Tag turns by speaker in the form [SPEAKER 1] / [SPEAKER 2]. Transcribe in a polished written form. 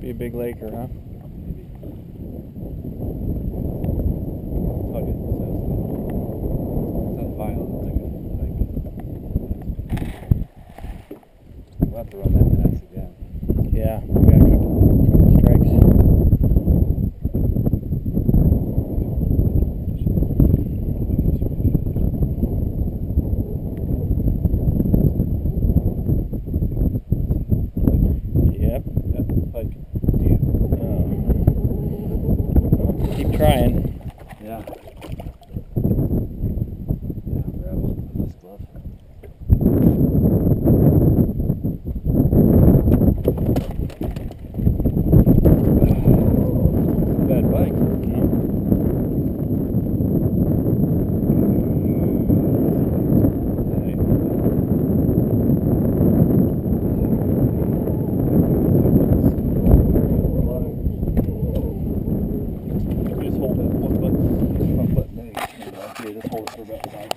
[SPEAKER 1] Be a big laker, huh?
[SPEAKER 2] Maybe. Tug it. It's not violent like a pike. We'll have to run that pass again.
[SPEAKER 1] Yeah, we got a couple strikes. Yep.
[SPEAKER 2] Yep, pike.
[SPEAKER 1] Keep trying.
[SPEAKER 2] Yeah. Yeah, grab it with this glove. Bad bike.
[SPEAKER 1] No.
[SPEAKER 2] Just hold it one foot, front foot, then you just hold it for about 5